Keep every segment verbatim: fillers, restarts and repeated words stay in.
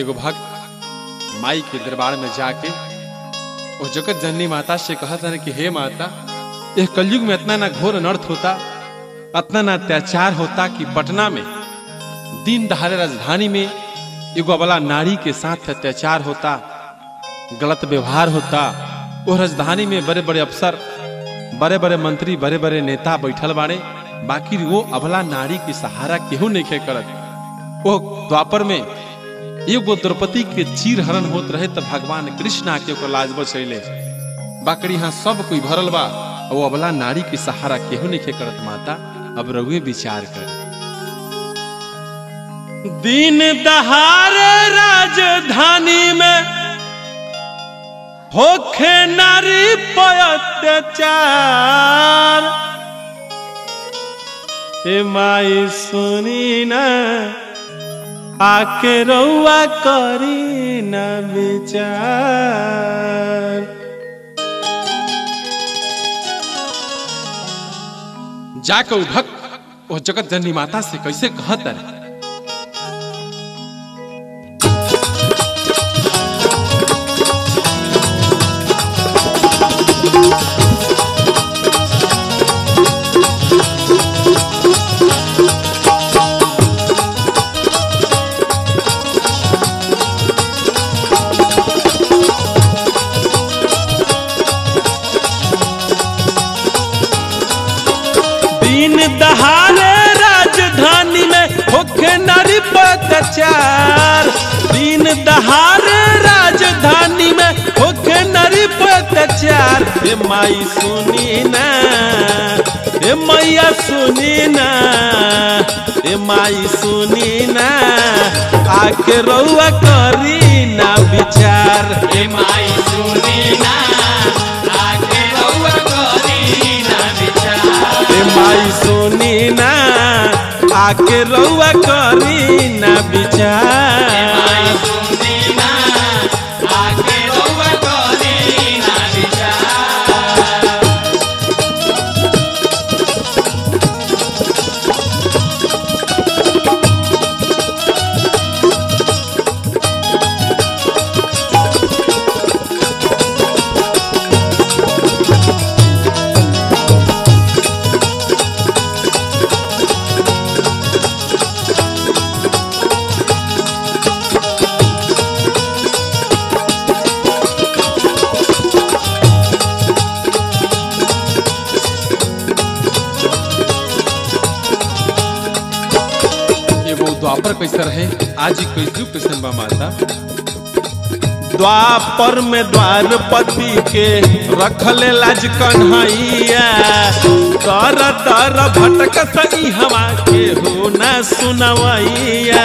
एगो भक्त माई के दरबार में जाके वो जगत जननी माता से कहा था कि हे माता, यह कलयुग में इतना ना घोर अनर्थ होता, इतना ना अत्याचार होता कि पटना में दीन दहाड़े राजधानी में एगो अबला नारी के साथ अत्याचार होता, गलत व्यवहार होता। वो राजधानी में बड़े बड़े अफसर, बड़े बड़े मंत्री, बड़े बड़े नेता बैठल बाड़े, बाकी वो अबला नारी की सहारा केहू नहीं करत। वो द्वापर में एगो द्रौपदी के चीर हरण होत रहे तो भगवान कृष्ण आके ओकर लाज बचैले। बाकरी यहाँ सब कोई भरल बा, वो अबला नारी की सहारा केहू नहीं करत। माता अब रघुए विचार कर। दीन दहाड़े राजधानी में होखे नारी पर अत्याचार, ए माई सुनी ना आके रउआ करी ना विचार। जाके वो भक्त वो जगत जननी माता से कैसे कहत है, दहाड़े राजधानी में होखे नारी पर अत्याचार। दीन दहाड़े राजधानी में होखे नारी पर अत्याचार। ए माई सुनी ना, ए मैया सुनी ना, ए माई सुनी ना आके रउआ करी ना विचार। ए माई सुनी ना आके रउआ करी ना विचार। ए माई सुनी ना आके रउआ करी ना विचार। ए माई सुनी ना आके रउआ करी ना विचार। द्वापर कैसे रहे, आज ही कैसे कैसन बा माता। द्वापर में द्वारपति के रखले लाज कन्हैया, दर दर भटक सही हवा के हो न सुनवैया।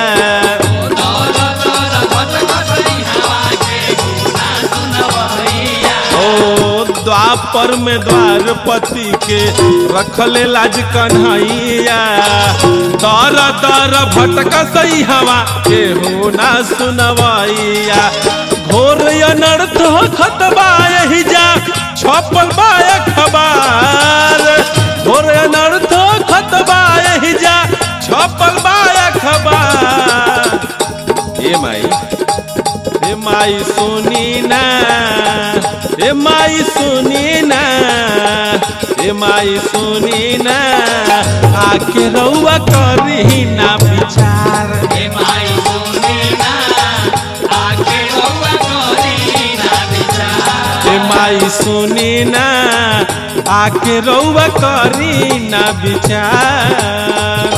ओ द्वापर में द्वारपति के रखले लाज कन्हैया, दर दर भटक सही हवा के हो ना सुनवैया। घोर अनर्थ हो खतबा यही जा छपल बा अखबार। घोर अनर्थ हो खतबा यही जा छपल बा अखबार। ए माई, ए माई सुनी ना, ए माई सुनी ना, ए माई सुनी ना आके रउआ करी ना विचार। ए माई सुनी ना आके रउआ करी ना विचार। ए माई सुनी ना आके रउआ करी ना विचार।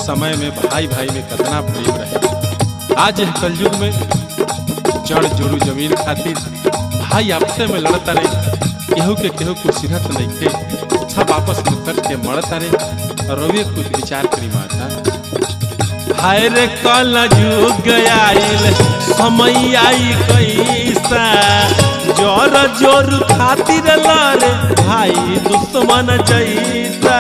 समय में भाई भाई में कितना प्रेम रहे। आज यह कलयुग में जड़ जोड़ू जमीन खातिर भाई आपसे में लड़ता रहे, केहू के केहू कुछ सिरत नहीं थे, सब आपस में कट के मरता रहे। और रोवे कुछ विचार करी माता। हाय रे कलयुग आइल समय आई कैसा, जोर जोर खातिर लड़े भाई दुश्मन जैसा।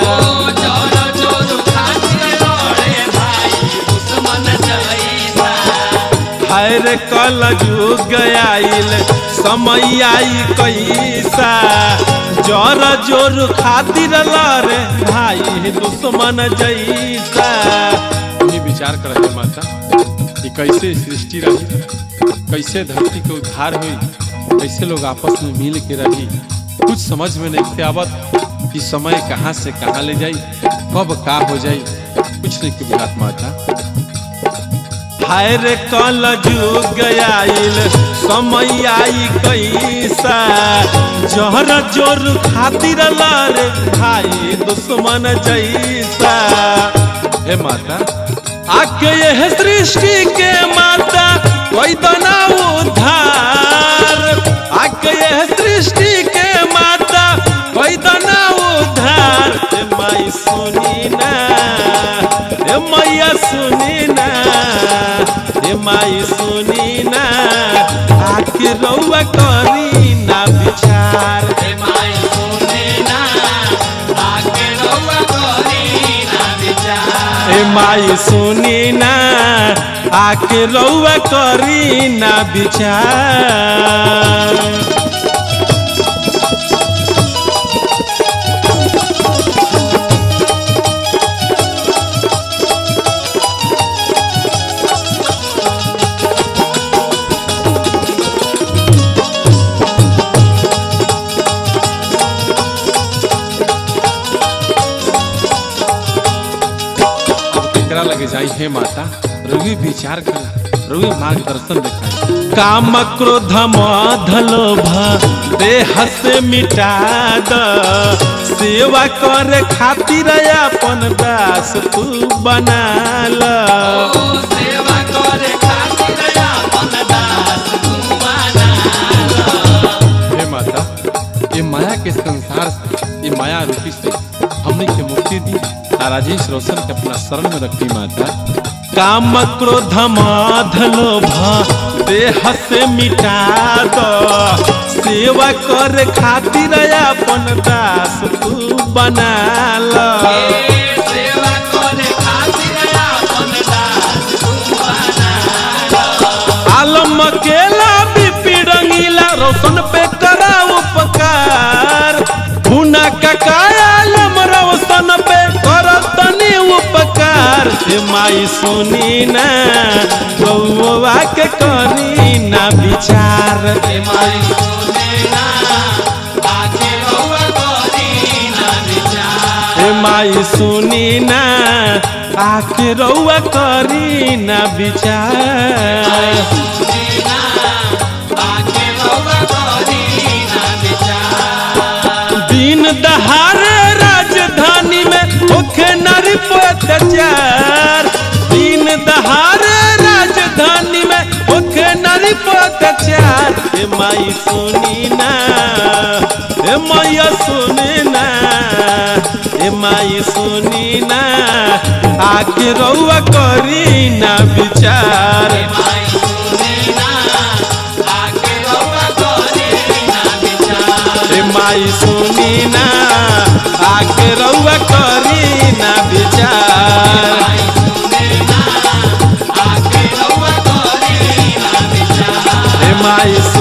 हाय रे कलयुग आइल समय आई कैसा, जोर जोर खातिर लड़े भाई दुश्मन जैसा। ये विचार कर माता कि कैसे सृष्टि रही, कैसे धरती के उद्धार हुई, कैसे लोग आपस में मिल के रही। कुछ समझ में नहीं आवत कि समय कहाँ से कहाँ ले जाई, कब का हो जाई, कुछ नहीं की बात माता। हाय रे कलयुग आइल समय आई कैसा, जोर जोर खातिर लड़े भाई दुश्मन जैसा। हे माता आके यह सृष्टि के माता कोई बना उद्धार, आके यह सृष्टि के माता कोई बना उद्धार। हे माई सुनी ना, हे मैया सुनी ना, हे माई सुनी ना, आके रउआ करी ना विचार। हे माई सुनी ना, आके रउआ करी ना विचार। हे माई सुनी ना, आके रउआ करी ना विचार। लगे जाई हे माता, रवि विचार कर, रवि मार्गदर्शन दिखाई। काम क्रोध मद लोभ देह से मिटा द, सेवा करे खातिर अपन दास तू बना ल। सेवा करे खातिर अपन दास तू बना ल। हे माता ये माया के संसार से, ये माया रूपी से हमने के मुक्ति दी। राजेश रोशन के अपना शरण में रखी माता। काम क्रोध मद लोभ देह से मिटा दो, सेवा करे खातिर अपन दास तू बना ल। सेवा करे खातिर अपन दास तू बना ल। आलम अकेला बीपी रंगीला रोशन पे करा उपकार, हुना का आलम रोशन पे करतनी उपकार। हे माई सुनी ना, बउवा के करी ना विचार। हे माई सुनी ना, आके रउआ करी ना विचार। हे माई सुनी ना, आके रउआ करी ना विचार। सुनी ना, आके रउआ करी ना विचार। दिन दहाड़े राजधानी में होखे नारी पे अत्याचार, दिन दहाड़े राजधानी में होखे नारी पे अत्याचार। हे माई सुनी ना, हे मैया सुनी ना, हे माई सुनी ना, आके रउआ करी ना विचार। हे माई सुनी ना, आके रउआ करी ना विचार। हे माई सुनी ना, आके रउआ करी ना विचार। माई सुनी ना, आके रउआ करी ना विचार। हे माई